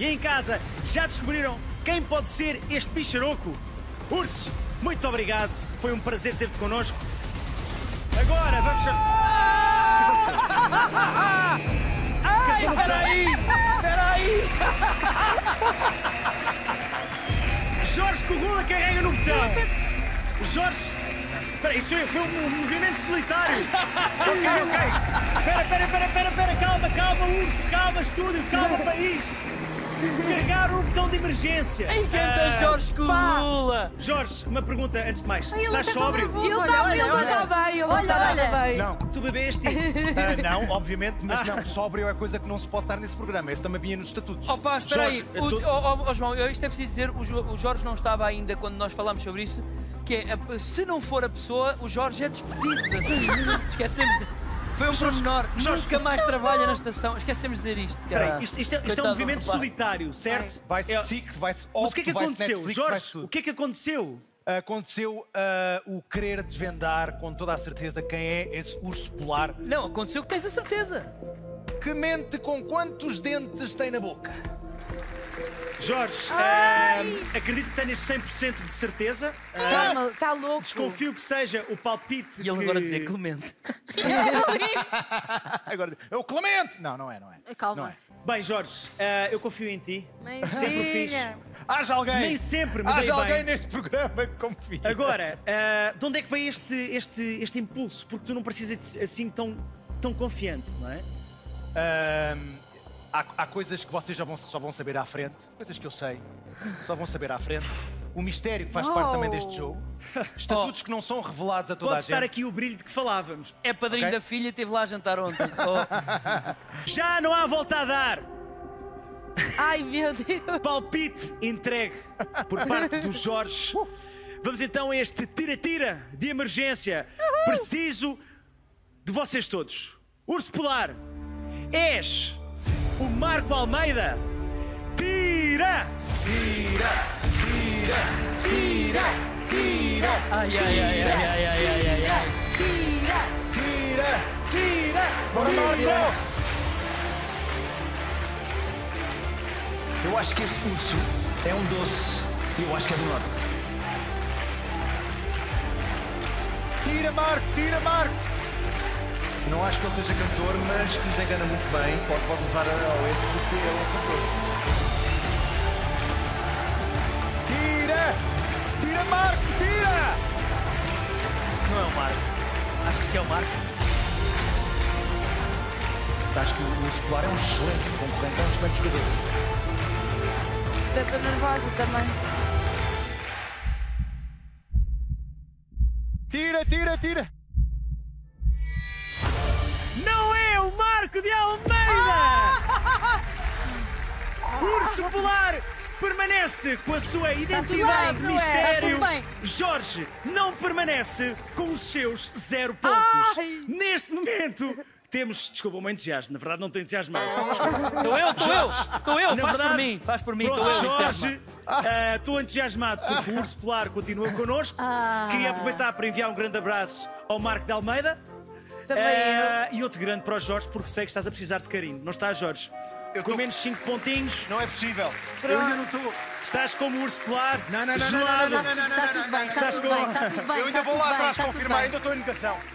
E em casa, já descobriram quem pode ser este bicharoco? Urso, muito obrigado. Foi um prazer ter-te connosco. Agora, vamos... Ai, espera aí! Espera aí! Jorge Corrula carrega no botão. Jorge... Espera, isso foi um movimento solitário. Ok. Espera. Calma, urso. Calma, estúdio. Calma, país. Carregar o botão de emergência. Em quem está Jorge Corrula? Jorge, uma pergunta antes de mais. Ele Estás até tá sóbrio? nervoso. Ele está bem, ele não está nada bem. Não, Tu bebeste? não, obviamente, mas não. Sóbrio é coisa que não se pode estar nesse programa. Esse também vinha nos estatutos. Opa, espera aí. Jorge, João, isto é preciso dizer, o Jorge não estava ainda quando nós falámos sobre isso, que é, se não for a pessoa, o Jorge é despedido da SIC. Esquecemos de... Foi um pormenor, nunca mais trabalha na estação. Esquecemos de dizer isto, cara. Peraí, isto é um movimento solitário, certo? Vai-se SIC, vai-se Mas off, o que é que vai-se aconteceu, Netflix, Jorge? vai-se tudo. O que é que aconteceu? Aconteceu o querer desvendar com toda a certeza quem é esse urso polar Não, aconteceu que tens a certeza. que mente com quantos dentes tem na boca. Jorge, acredito que tenhas 100% de certeza. Calma, está louco. Desconfio que seja o palpite E ele que... agora dizer Clemente. Agora, é o Clemente! Não, não é. Calma. Não é. Bem, Jorge, eu confio em ti. Sempre o fiz. Mãezinha. Haja alguém! Nem sempre me dei Haja alguém bem. neste programa que confia. Agora, de onde é que veio este impulso? Porque tu não precisas assim tão confiante, não é? Há coisas que vocês só vão saber à frente. Coisas que eu sei. Só vão saber à frente. O mistério que faz parte também deste jogo. Estatutos que não são revelados a toda Pode a estar gente. aqui o brilho de que falávamos. É padrinho Ok. da filha e esteve lá a jantar ontem. Já não há volta a dar. Ai, meu Deus. Palpite entregue por parte do Jorge. Vamos então a este tira-tira de emergência. Preciso de vocês todos. Urso Polar, és o Marco Almeida. Tira! Ai. Tira! Bora, Marco! Eu acho que este urso é um doce e eu acho que é do norte. Tira, Marco! Não acho que ele seja cantor, mas que nos engana muito bem. Pode levar ao erro porque ele é cantor. Tira, Marco, tira! Não é o Marco. Achas que é o Marco? Acho que o urso polar é um excelente concorrente, é um excelente jogador. Estou nervosa também. Tira! Não é o Marco de Almeida! Urso Polar permanece com a sua identidade bem, mistério. tudo bem. Jorge não permanece com os seus 0 pontos. Ai. Neste momento temos... Desculpa, o meu entusiasmo. Na verdade não estou entusiasmado. Estou eu, Na faz verdade, por mim, pronto, estou eu. Jorge, estou entusiasmado porque o Urso Polar continua connosco. Queria aproveitar para enviar um grande abraço ao Marco de Almeida. Também E outro grande para o Jorge, porque sei que estás a precisar de carinho. Não estás, Jorge? Com menos 5 pontinhos, Não é possível. Eu ainda não estou. estás como o Urso Polar. Não. gelado. Está tudo bem, está tudo bem. Eu ainda vou lá atrás confirmar, ainda estou em negação.